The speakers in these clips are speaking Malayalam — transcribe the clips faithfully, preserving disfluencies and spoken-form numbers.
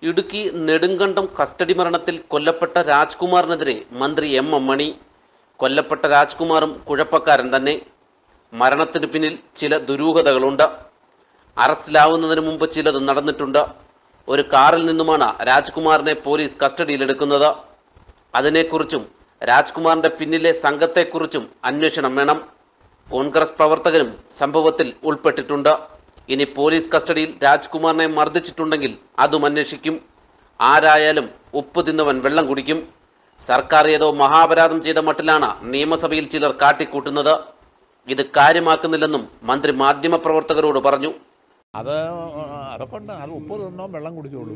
ഇടുക്കി നെടുങ്കണ്ടം കസ്റ്റഡി മരണത്തിൽ കൊല്ലപ്പെട്ട രാജ്കുമാറിനെതിരെ മന്ത്രി എം എം മണി. കൊല്ലപ്പെട്ട രാജ്കുമാറും കുഴപ്പക്കാരൻ തന്നെ. മരണത്തിന് പിന്നിൽ ചില ദുരൂഹതകളുണ്ട്. അറസ്റ്റിലാവുന്നതിന് മുമ്പ് ചിലത് നടന്നിട്ടുണ്ട്. ഒരു കാറിൽ നിന്നുമാണ് രാജ്കുമാറിനെ പോലീസ് കസ്റ്റഡിയിലെടുക്കുന്നത്. അതിനെക്കുറിച്ചും രാജ്കുമാറിന്റെ പിന്നിലെ സംഘത്തെക്കുറിച്ചും അന്വേഷണം വേണം. കോൺഗ്രസ് പ്രവർത്തകരും സംഭവത്തിൽ ഉൾപ്പെട്ടിട്ടുണ്ട്. ഇനി പോലീസ് കസ്റ്റഡിയിൽ രാജ്കുമാറിനെ മർദ്ദിച്ചിട്ടുണ്ടെങ്കിൽ അതും അന്വേഷിക്കും. ആരായാലും ഉപ്പ് തിന്നവൻ വെള്ളം കുടിക്കും. സർക്കാർ ഏതോ മഹാപരാധം ചെയ്ത മട്ടിലാണ് നിയമസഭയിൽ ചിലർ കാട്ടിക്കൂട്ടുന്നത്. ഇത് കാര്യമാക്കുന്നില്ലെന്നും മന്ത്രി മാധ്യമപ്രവർത്തകരോട് പറഞ്ഞു. അത് അതൊക്കെ ഉണ്ട്. അത് ഉപ്പ് തിന്നോ വെള്ളം കുടിച്ചോളൂ.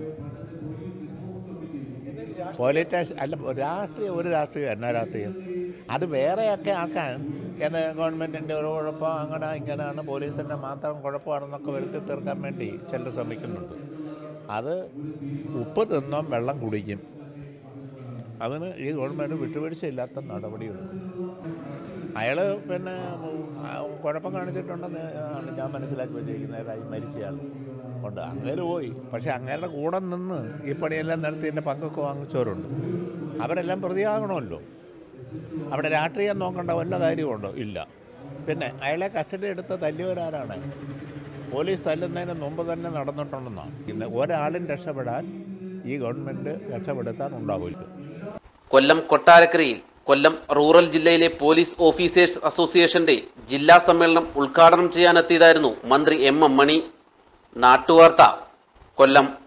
പോലീസ് അല്ല, രാഷ്ട്രീയം ഒരു രാഷ്ട്രീയം എന്നാ രാഷ്ട്രീയം അത് വേറെയൊക്കെ ആക്കാൻ എന്നെ ഗവൺമെൻറ്റിൻ്റെ ഒരു കുഴപ്പം അങ്ങനെ ഇങ്ങനെയാണ്, പോലീസിൻ്റെ മാത്രം കുഴപ്പമാണെന്നൊക്കെ വരുത്തി തീർക്കാൻ വേണ്ടി ചിലർ ശ്രമിക്കുന്നുണ്ട്. അത് ഉപ്പ് തിന്നോ വെള്ളം കുടിക്കും. അതിന് ഈ ഗവൺമെൻറ് വിട്ടുവീഴ്ചയില്ലാത്ത നടപടിയെടുക്കും. അയാൾ പിന്നെ കുഴപ്പം കാണിച്ചിട്ടുണ്ടെന്ന് ആണ് ഞാൻ മനസ്സിലാക്കി വെച്ചിരിക്കുന്നതായി മരിച്ചയാൾ ഉണ്ട്. അങ്ങേര് പോയി. പക്ഷേ അങ്ങേരുടെ കൂടെ നിന്ന് ഈ പണിയെല്ലാം നടത്തി എൻ്റെ പങ്കൊക്കെ വാങ്ങിച്ചവരുണ്ട്. അവരെല്ലാം പ്രതിയാകണമല്ലോ. അവിടെ രാഷ്ട്രീയം നോക്കേണ്ട വല്ല കാര്യമുണ്ടോ? ഇല്ല. പിന്നെ അയാളെ കസ്റ്റഡി എടുത്ത് തല്ലിയവരാരാണ്? പോലീസ് തല്ലുന്നതിന് മുമ്പ് തന്നെ നടന്നിട്ടുണ്ടെന്നാണ്. ഇന്ന് ഒരാളും രക്ഷപ്പെടാൻ ഈ ഗവൺമെൻറ് രക്ഷപ്പെടുത്താൻ ഉണ്ടാവില്ല. കൊല്ലം കൊട്ടാരക്കരയിൽ കൊല്ലം റൂറൽ ജില്ലയിലെ പോലീസ് ഓഫീസേഴ്സ് അസോസിയേഷന്റെ ജില്ലാ സമ്മേളനം ഉദ്ഘാടനം ചെയ്യാനെത്തിയതായിരുന്നു മന്ത്രി എം എം മണി. നാട്ടുവാർത്ത, കൊല്ലം.